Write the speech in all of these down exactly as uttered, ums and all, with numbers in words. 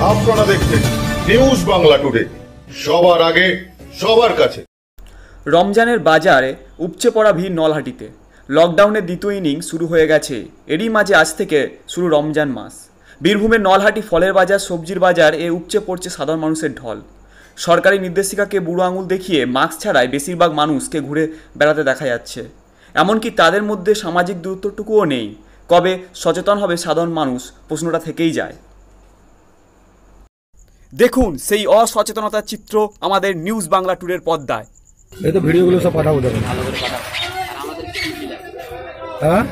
আপনারা দেখছেন news Bangla today, সবার আগে সবার কাছে। রমজানের বাজারে উপচে পড়া ভিড় নলহাটিতে। লকডাউনের দ্বিতীয় ইনিংস শুরু হয়ে গেছে, এরই মাঝে আজ থেকে শুরু রমজান মাস। বীরভূমের নলহাটি ফলের বাজার, সবজির বাজার এ উপচে পড়ছে সাধারণ মানুষের ঢল। সরকারি নির্দেশিকাকে বুড়ো আঙুল দেখিয়ে মাস্ক ছাড়াই বেশিরভাগ মানুষকে ঘুরে বেড়াতে দেখা যাচ্ছে। এমনকি তাদের মধ্যে সামাজিক দূরত্বটুকুও নেই। কবে সচেতন হবে সাধারণ মানুষ, প্রশ্নটা থেকেই যায়। দেখুন সেই অসচেতনতার চিত্র আমাদের নিউজ বাংলা টুডের পর্দায়। এই তো ভিডিওগুলো সব পাঠাবো, দেখুন। হ্যাঁ,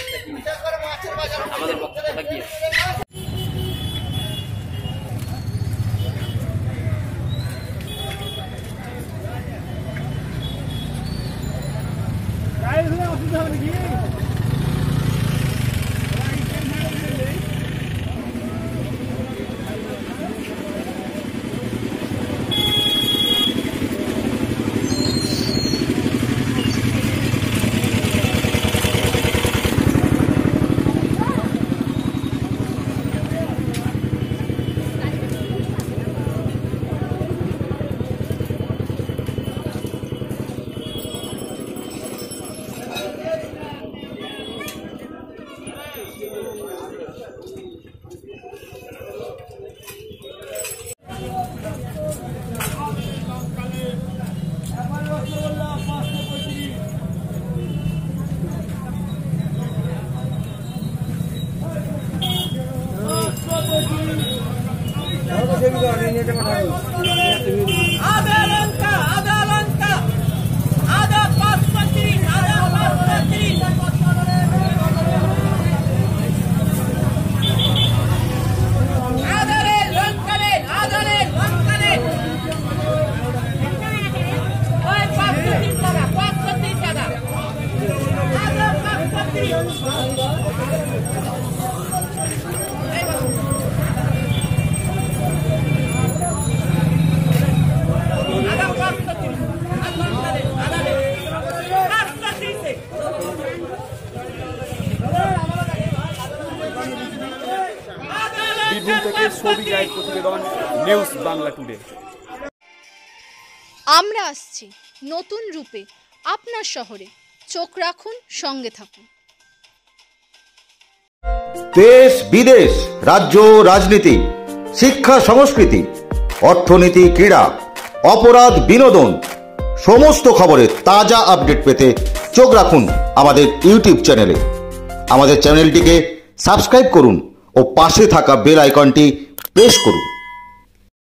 বীরভূম থেকে ছবি গাইড প্রতিবেদন, নিউজ বাংলা টুডে। আমরা আসছি নতুন রূপে আপনার শহরে, চোখ রাখুন, সঙ্গে থাকুন। দেশ বিদেশ, রাজ্য রাজনীতি, শিক্ষা সংস্কৃতি, অর্থনীতি, ক্রীড়া, অপরাধ, বিনোদন, সমস্ত খবরের তাজা আপডেট পেতে চোখ রাখুন আমাদের ইউটিউব চ্যানেলে। আমাদের চ্যানেলটিকে সাবস্ক্রাইব করুন ও পাশে থাকা বেল আইকনটি প্রেস করুন।